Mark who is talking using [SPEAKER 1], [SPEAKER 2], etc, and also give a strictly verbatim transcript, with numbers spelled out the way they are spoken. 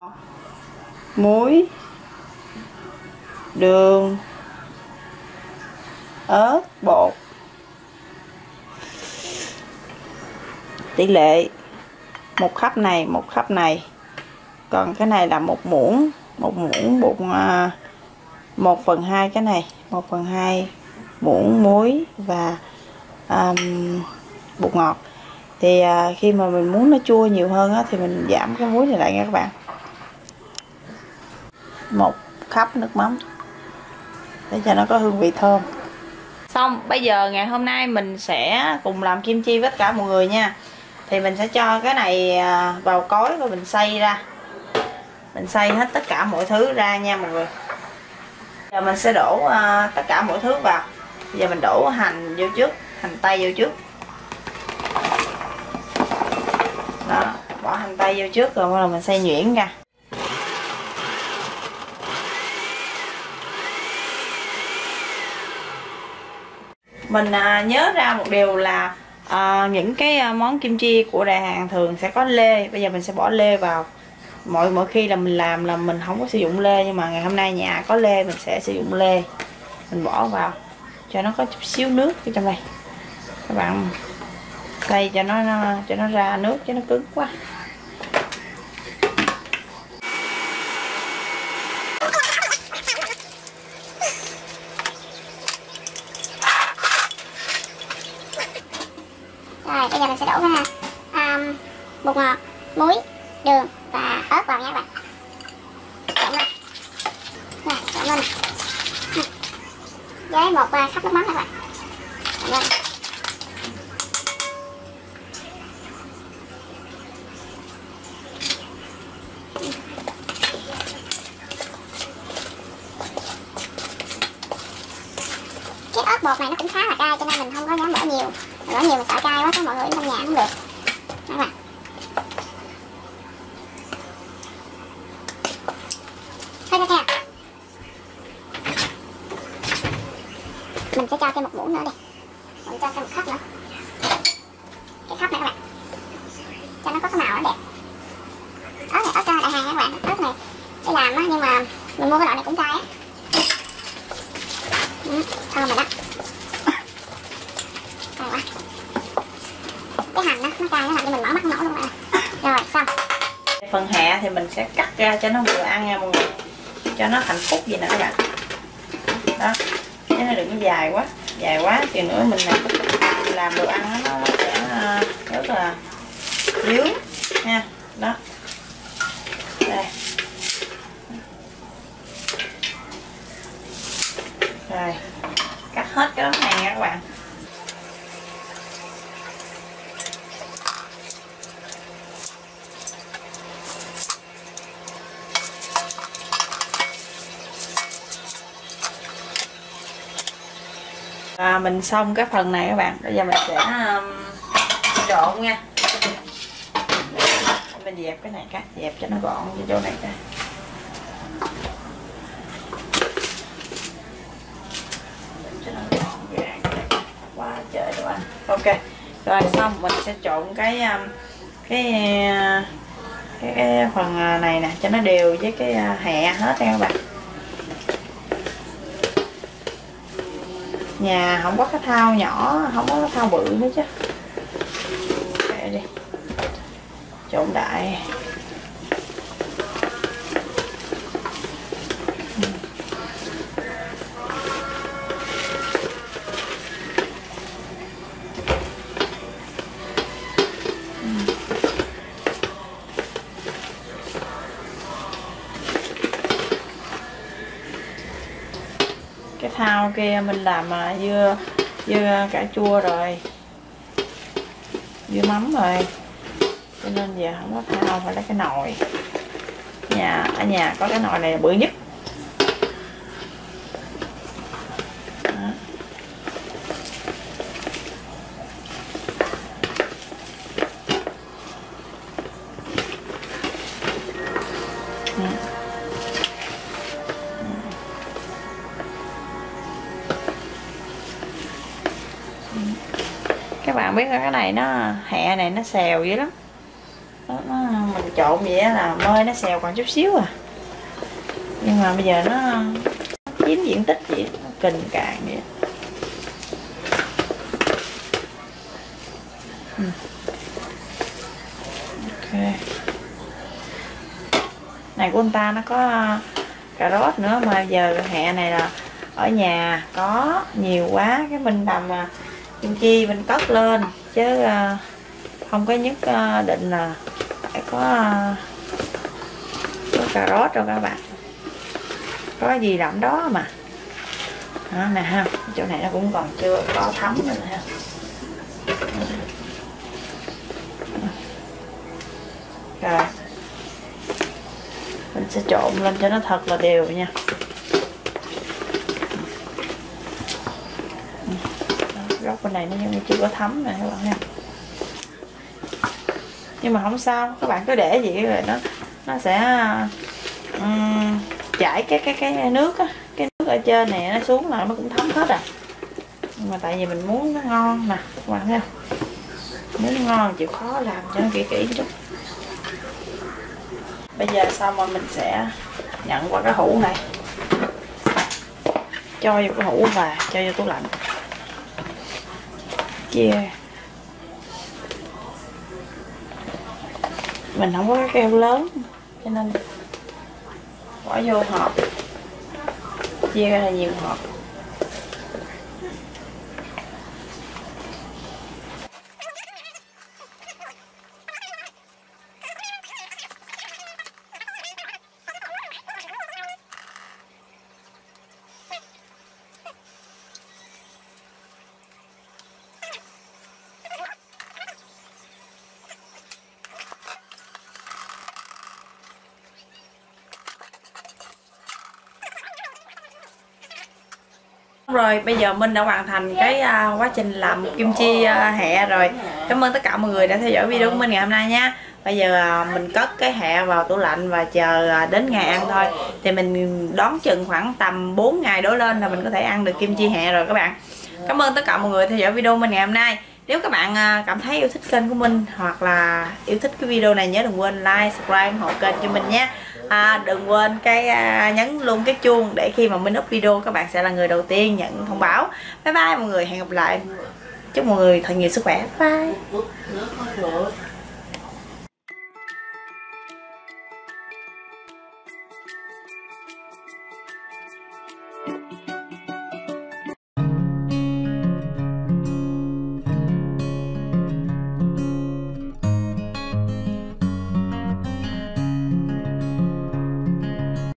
[SPEAKER 1] muối, đường, ớt bột. Tỷ lệ một khắp này, một khắp này. Còn cái này là một muỗng, một muỗng bột, một phần hai cái này, một phần hai muỗng muối và um, bột ngọt. Thì uh, khi mà mình muốn nó chua nhiều hơn á, thì mình giảm cái muối này lại nha các bạn. Một khắp nước mắm để cho nó có hương vị thơm. Xong, bây giờ ngày hôm nay mình sẽ cùng làm kim chi với tất cả mọi người nha. Thì mình sẽ cho cái này vào cối và mình xay ra. Mình xay hết tất cả mọi thứ ra nha mọi người. Giờ mình sẽ đổ uh, tất cả mọi thứ vào. Bây giờ mình đổ hành vô trước, hành tây vô trước. Đó, bỏ hành tây vô trước rồi bắt đầu mình xay nhuyễn ra. Mình uh, nhớ ra một điều là uh, những cái món kim chi của Đài Hàn thường sẽ có lê. Bây giờ mình sẽ bỏ lê vào. Mỗi mỗi khi là mình làm là mình không có sử dụng lê, nhưng mà ngày hôm nay nhà có lê mình sẽ sử dụng lê. Mình bỏ vào cho nó có chút xíu nước ở trong đây. Các bạn xay cho nó, nó cho nó ra nước chứ nó cứng quá.
[SPEAKER 2] Rồi bây giờ mình sẽ đổ ra um, bột ngọt, muối, đường và ớt vào nha các bạn. Trộn lên. Rồi, trộn lên. Với một uh, khắp nước mắm các bạn. Trộn lên. Cái ớt bột này nó cũng khá là cay cho nên mình không có dám bỏ nhiều. Bỏ nhiều mình sợ cay quá, có mọi người trong nhà không được. Các bạn. Thôi tiếp theo mình sẽ cho thêm một muỗng nữa đi. Mình cho thêm một khắp nữa. Cái khắp này các bạn, cho nó có cái màu nó đẹp. Ớt này, ớt Đài Hàn các bạn. Ớt này để làm á, nhưng mà mình mua cái loại này cũng cay á. Ừ, thơm rồi đó. Cay quá. Cái hành đó, nó cay nó làm cho mình mở mắt nổi luôn rồi. Rồi xong.
[SPEAKER 1] Phần hẹ thì mình sẽ cắt ra cho nó vừa ăn nha mọi người, cho nó hạnh phúc vậy nè các bạn. Đó, chứ nó đừng có dài quá, dài quá thì nữa mình làm, làm đồ ăn nó, nó sẽ rất là dướng nha. Đó, đây, rồi cắt hết cái đống này nha các bạn. À, mình xong cái phần này các bạn, bây giờ mình sẽ um, trộn nha. Mình dẹp cái này, cắt dẹp cho nó gọn vô chỗ này coi. Cho nó gọn gàng quá trời đồ ăn. Ok, rồi xong mình sẽ trộn cái um, cái, cái cái phần này nè cho nó đều với cái hẹ hết nha các bạn. Nhà không có cái thau nhỏ, không có cái thau bự nữa chứ. Để đi trộn đại. Cái thau kia mình làm mà dưa dưa cà chua rồi, dưa mắm rồi, cho nên giờ không có thau, phải lấy cái nồi. Nhà ở nhà có cái nồi này là bự nhất. Đó. Các bạn biết cái này nó hẹ này nó xèo dữ lắm, nó, nó mình trộn vậy là mơi nó xèo còn chút xíu à, nhưng mà bây giờ nó chiếm diện tích vậy, nó kình càng vậy. Ừ. Ok, này của anh ta nó có cà rốt nữa, mà giờ hè này là ở nhà có nhiều quá, cái mình làm kim chi mình cất lên chứ không có nhất định là phải có, có cà rốt đâu các bạn, có gì làm đó mà. Đó nè ha, chỗ này nó cũng còn chưa có thấm nữa nè ha. Rồi mình sẽ trộn lên cho nó thật là đều nha. Góc bên này nó như chưa có thấm nè các bạn ha, nhưng mà không sao, các bạn cứ để vậy rồi nó nó sẽ um, chảy cái cái cái nước á, cái nước ở trên này nó xuống là nó cũng thấm hết à. Nhưng mà tại vì mình muốn nó ngon nè các bạn thấy không, nếu nó ngon chịu khó làm cho nó kỹ kỹ chút. Bây giờ xong rồi mình sẽ nhận qua cái hũ này, cho vô cái hũ và cho vô tủ lạnh. Chia yeah. Mình không có cái keo lớn cho nên bỏ vô hộp, chia ra là nhiều hộp. Rồi bây giờ Minh đã hoàn thành cái uh, quá trình làm kim chi uh, hẹ rồi. Cảm ơn tất cả mọi người đã theo dõi video của Minh ngày hôm nay nha. Bây giờ uh, mình cất cái hẹ vào tủ lạnh và chờ uh, đến ngày ăn thôi. Thì mình đón chừng khoảng tầm bốn ngày đổ lên là mình có thể ăn được kim chi hẹ rồi các bạn. Cảm ơn tất cả mọi người theo dõi video của mình ngày hôm nay. Nếu các bạn uh, cảm thấy yêu thích kênh của Minh hoặc là yêu thích cái video này, nhớ đừng quên like, subscribe, ủng hộ kênh cho mình nhé. À, đừng quên cái à, nhấn luôn cái chuông để khi mà mình up video các bạn sẽ là người đầu tiên nhận thông báo. Bye bye mọi người, hẹn gặp lại, chúc mọi người thật nhiều sức khỏe. Bye.